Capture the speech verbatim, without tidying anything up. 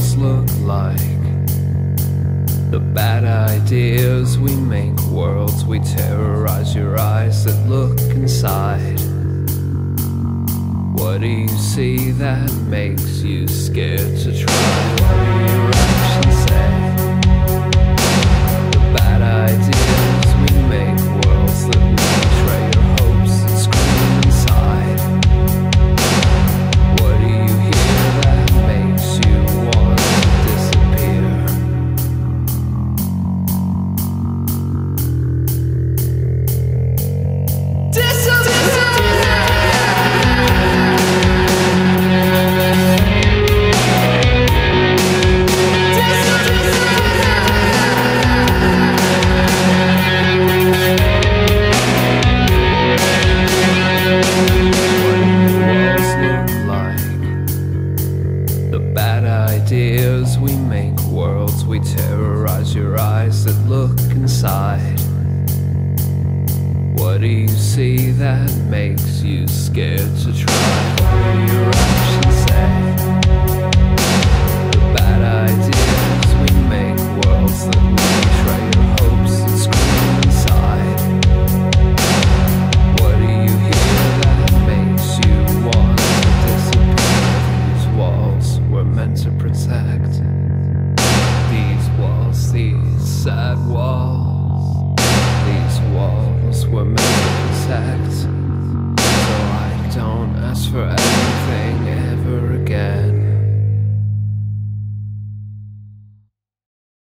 worlds look like? The bad ideas we make worlds we terrorize. Your eyes that look inside. What do you see that makes you scared to try? What do your actions say? The bad ideas we make worlds that we betray. Your hopes that scream inside. What do you hear that makes you want to disappear? Ideas we make worlds we terrorize. Your eyes that look inside. What do you see that makes you scared to try? What do your actions say?